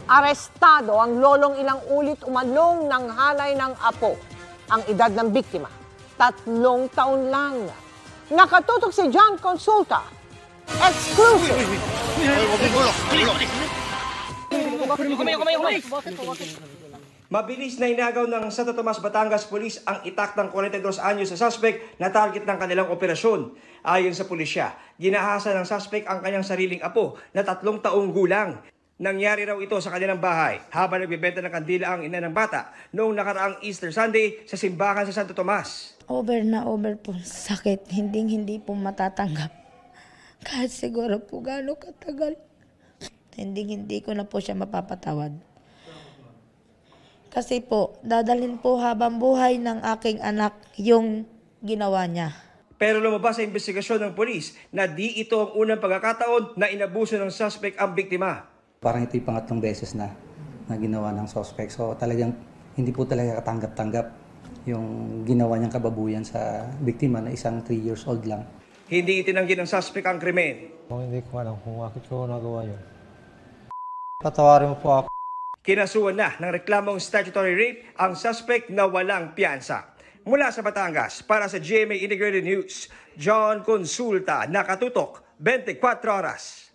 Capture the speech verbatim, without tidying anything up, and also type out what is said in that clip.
Arestado ang lolong ilang ulit umanong nanghalay ng apo. Ang edad ng biktima, tatlong taon lang. Nakatutok si John Consulta. Exclusive! Mabilis na inagaw ng Santo Tomas, Batangas Police ang itak ng forty-two anyos sa suspect na target ng kanilang operasyon. Ayon sa pulisya, ginahasa ng suspect ang kanyang sariling apo na tatlong taong gulang. Nangyari raw ito sa kanilang bahay habang nagbebenta ng kandila ang ina ng bata noong nakaraang Easter Sunday sa simbahan sa Santo Tomas. Over na over po, sakit, hindi hindi po matatanggap. Kahit siguro po gaano katagal, hindi hindi ko na po siya mapapatawad. Kasi po, dadalhin po habang buhay ng aking anak yung ginawa niya. Pero lumabas sa investigasyon ng polis na di ito ang unang pagkakataon na inabuso ng suspect ang biktima. Parang ito yung pangatlong beses na, na ginawa ng suspect. So talagang hindi po talaga katanggap-tanggap yung ginawa niyang kababuyan sa biktima na isang three years old lang. Hindi itinanggi ng suspect ang krimen. Hindi ko alam kung bakit ko nagawa yun. Patawarin mo po ako. Kinasuhan na ng reklamong statutory rape ang suspect na walang piyansa. Mula sa Batangas, para sa G M A Integrated News, John Consulta, nakatutok, twenty-four oras.